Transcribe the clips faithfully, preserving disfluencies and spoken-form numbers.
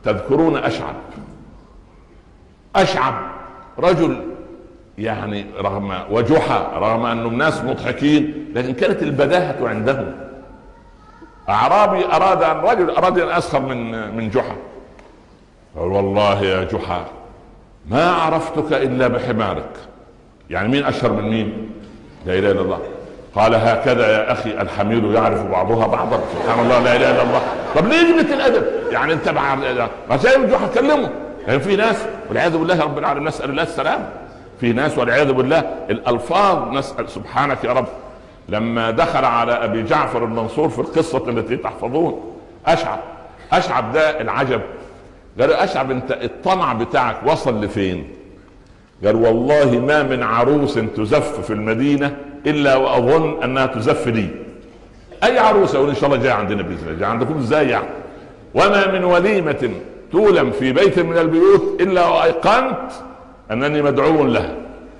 تذكرون أشعب. أشعب رجل يعني رغم وجحا، رغم أنهم ناس مضحكين، لكن كانت البداهة عندهم. أعرابي أراد أن رجل أراد أن أسخر من من جحا، قال والله يا جحا ما عرفتك إلا بحمارك. يعني مين أشهر من مين؟ لا إله إلا الله. قال هكذا يا أخي الحمير يعرف بعضها بعضا. سبحان الله، لا إله إلا الله. طب ليه قلة الأدب؟ يعني أنت ما شايف جحا كلمه. يعني في ناس والعياذ بالله رب العالمين، نسأل الله السلام، في ناس والعياذ بالله الألفاظ، نسأل سبحانك يا رب. لما دخل على أبي جعفر المنصور في القصة التي تحفظون، أشعب أشعب ده العجب. قال أشعب أنت الطمع بتاعك وصل لفين؟ قال والله ما من عروس تزف في المدينة إلا وأظن أنها تزف لي. أي عروس أقول إن شاء الله جاي عندنا بإذن الله، جاي عندكم إزاي يعني؟ وما من وليمة تولم في بيت من البيوت إلا وأيقنت أنني مدعو لها.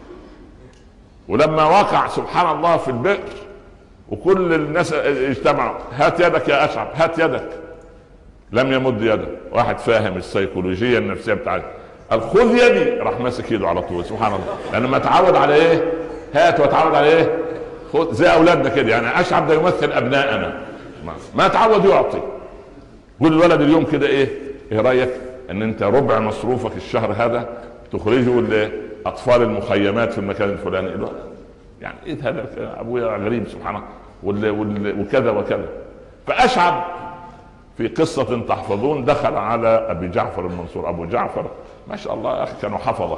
ولما وقع سبحان الله في البئر وكل الناس اجتمعوا، هات يدك يا أشعب، هات يدك، لم يمد يده. واحد فاهم السيكولوجية النفسية بتاعته قال خذ يدي، راح ماسك يده على طول. سبحان الله، لأنه ما تعود على إيه؟ هات، وتعود على إيه؟ خذ، زي أولادنا كده. يعني أشعب ده يمثل أبنائنا، ما تعود يعطي. قول الولد اليوم كده إيه؟ إيه رأيك أن أنت ربع مصروفك الشهر هذا تخرجه لأطفال المخيمات في المكان الفلاني؟ يعني إيه هذا؟ أبويا غريب سبحان الله، وكذا وكذا. فأشعب في قصة تحفظون دخل على أبي جعفر المنصور. أبو جعفر ما شاء الله يا أخي كانوا حفظة،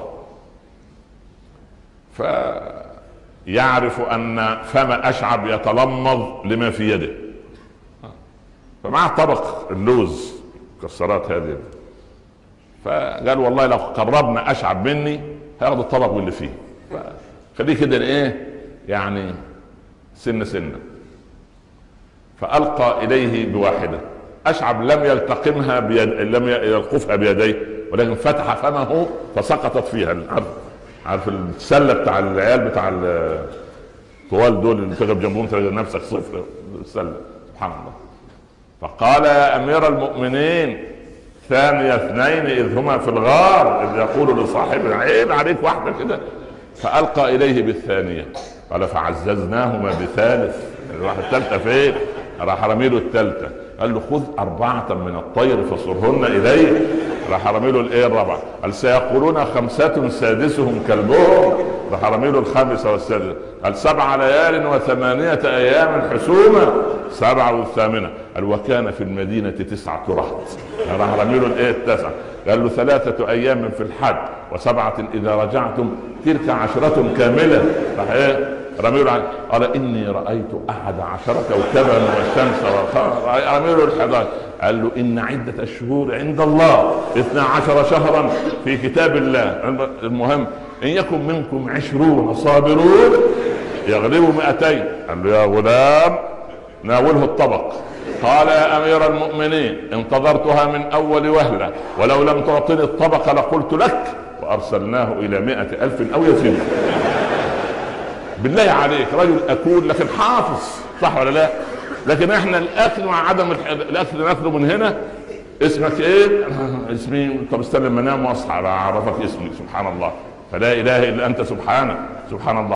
فيعرف أن فم أشعب يتلمض لما في يده، فمعه طبق اللوز كسرات هذه، فقال والله لو قربنا أشعب مني هياخد الطبق واللي فيه، خليه كده ايه يعني سنة سنة. فألقى إليه بواحدة. أشعب لم يلتقمها بيد، لم يلقفها بيديه، ولكن فتح فمه فسقطت فيها. عارف عارف السلة بتاع العيال بتاع الطوال دول اللي تغب جنبهم تلاقي نفسك صفر السلة. سبحان الله. فقال يا أمير المؤمنين ثاني اثنين إذ هما في الغار إذ يقول لصاحبه عيب عليك واحدة كده. فألقى إليه بالثانية، قال فعززناهما بثالث. الواحد الثالثة فين؟ راح رميله الثالثة، قال له خذ أربعة من الطير فصرهن إليه. راح رميله الإيه الرابعة، قال سيقولون خمسة سادسهم كلبهم. راح رميله الخامسة والسادسة، قال سبع ليال وثمانية أيام حسومة. سبعة والثامنة، قال وكان في المدينة تسعة رهط. راح رميله الإيه التاسعة، قال له ثلاثة أيام في الحج وسبعة إذا رجعتم تلك عشرة كاملة. راح إيه رميله، قال إني رأيت أحد عشر كوكبا والشمس والقمر. رميله الحداشر، قال له إن عدة الشهور عند الله اثنا عشر شهرا في كتاب الله. المهم إن يكن منكم عشرون صابرون يغلبوا مئتين. قال له يا غلام ناوله الطبق. قال يا أمير المؤمنين انتظرتها من أول وهلة، ولو لم تعطني الطبق لقلت لك. وأرسلناه إلى مئة ألف أو يزيد. بالله عليك رجل أكون لكن حافظ، صح ولا لا؟ لكن احنا الأكل مع عدم الأكل ناكله من هنا. اسمك ايه؟ اسمي. طب استنى لما انام واصحى اعرفك اسمي. سبحان الله، فلا إله إلا أنت سبحانك. سبحان الله.